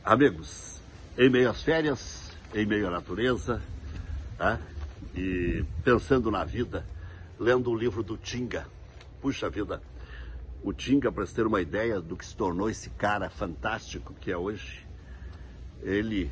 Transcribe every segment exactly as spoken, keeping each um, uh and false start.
Amigos, em meio às férias, em meio à natureza, tá? E pensando na vida, lendo o livro do Tinga. Puxa vida, o Tinga, para você ter uma ideia do que se tornou esse cara fantástico que é hoje, ele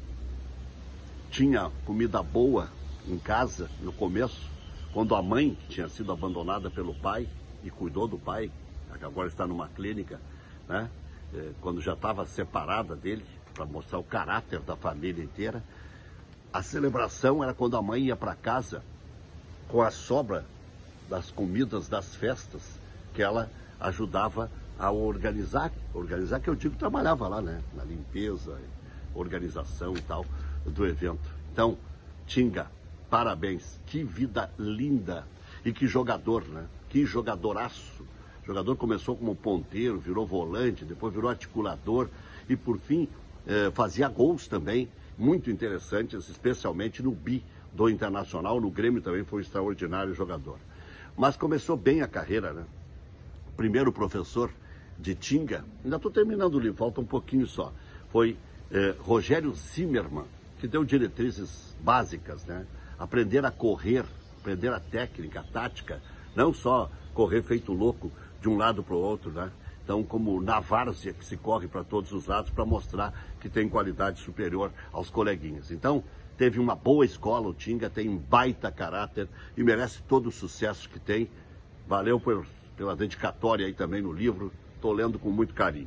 tinha comida boa em casa no começo, quando a mãe tinha sido abandonada pelo pai e cuidou do pai, que agora está numa clínica, né? Quando já estava separada dele, para mostrar o caráter da família inteira. A celebração era quando a mãe ia para casa com a sobra das comidas das festas, que ela ajudava a organizar, organizar que eu digo trabalhava lá, né? Na limpeza, organização e tal do evento. Então, Tinga, parabéns, que vida linda e que jogador, né? Que jogadoraço. O jogador começou como ponteiro, virou volante, depois virou articulador e, por fim, eh, fazia gols também, muito interessantes, especialmente no bi do Internacional. No Grêmio também foi um extraordinário jogador. Mas começou bem a carreira, né? Primeiro professor de Tinga, ainda estou terminando o livro, falta um pouquinho só, foi eh, Rogério Zimmermann, que deu diretrizes básicas, né? Aprender a correr, aprender a técnica, a tática, não só correr feito louco de um lado para o outro, né? Então, como na várzea, que se corre para todos os lados para mostrar que tem qualidade superior aos coleguinhas. Então, teve uma boa escola, o Tinga tem um baita caráter e merece todo o sucesso que tem. Valeu por, pela dedicatória aí também no livro, estou lendo com muito carinho.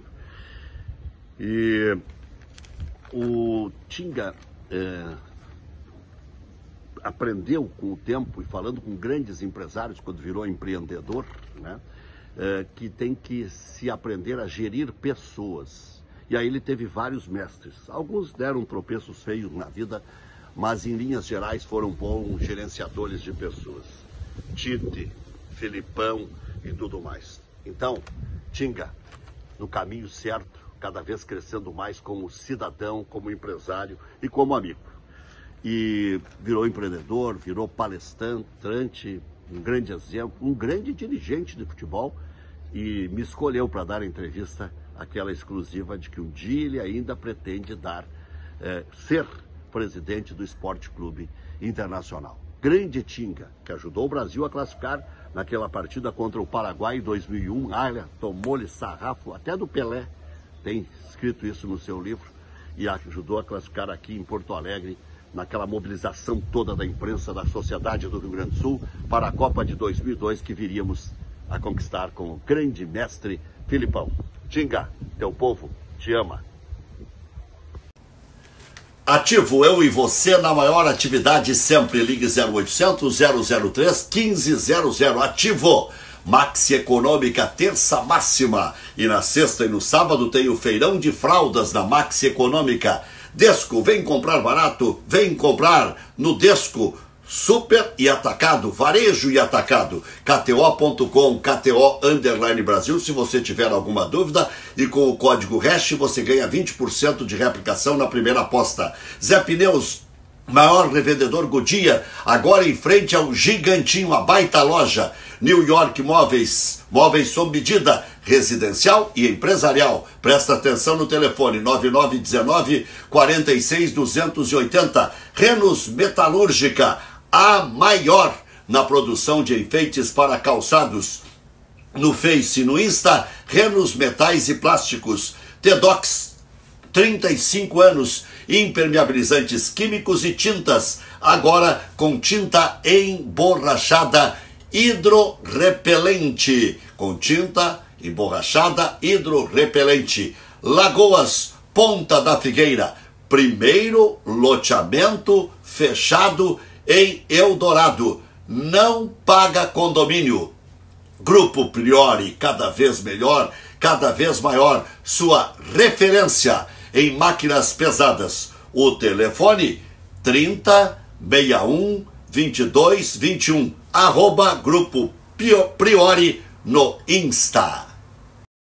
E o Tinga é, aprendeu com o tempo e falando com grandes empresários, quando virou empreendedor, né? É, que tem que se aprender a gerir pessoas. E aí ele teve vários mestres. Alguns deram tropeços feios na vida, mas em linhas gerais foram bons gerenciadores de pessoas. Tite, Filipão e tudo mais. Então, Tinga, no caminho certo, cada vez crescendo mais como cidadão, como empresário e como amigo. E virou empreendedor, virou palestrante, um grande exemplo, um grande dirigente de futebol, e me escolheu para dar a entrevista, aquela exclusiva de que um dia ele ainda pretende dar, é, ser presidente do Esporte Clube Internacional. Grande Tinga, que ajudou o Brasil a classificar naquela partida contra o Paraguai em dois mil e um. Olha, tomou-lhe sarrafo, até do Pelé, tem escrito isso no seu livro, e ajudou a classificar aqui em Porto Alegre, naquela mobilização toda da imprensa, da sociedade do Rio Grande do Sul, para a Copa de dois mil e dois, que viríamos a conquistar com o grande mestre Filipão. Tinga, teu povo te ama. Ativo, eu e você na maior atividade sempre. Ligue zero oitocentos, zero zero três, quinze zero zero. Ativo. Maxi Econômica, terça máxima. E na sexta e no sábado tem o feirão de fraldas da Maxi Econômica. Desco, vem comprar barato, vem comprar no Desco. Super e atacado, varejo e atacado. K T O ponto com, K T O underline Brasil, se você tiver alguma dúvida. E com o código hash você ganha vinte por cento de reaplicação na primeira aposta. Zé Pneus, maior revendedor Goodyear, agora em frente ao Gigantinho, a baita loja. New York Móveis, móveis sob medida, residencial e empresarial. Presta atenção no telefone nove nove um nove, quatro seis, dois oito zero. Renos Metalúrgica, a maior na produção de enfeites para calçados. No Face e no Insta, Renos Metais e Plásticos. Tedox, trinta e cinco anos, impermeabilizantes químicos e tintas, agora com tinta emborrachada hidrorrepelente, com tinta emborrachada hidrorrepelente. Lagoas, Ponta da Figueira, primeiro loteamento fechado em Eldorado, não paga condomínio. Grupo Priori, cada vez melhor, cada vez maior, sua referência em máquinas pesadas. O telefone trinta, sessenta e um, vinte e dois, vinte e um, arroba Grupo Priori no Insta.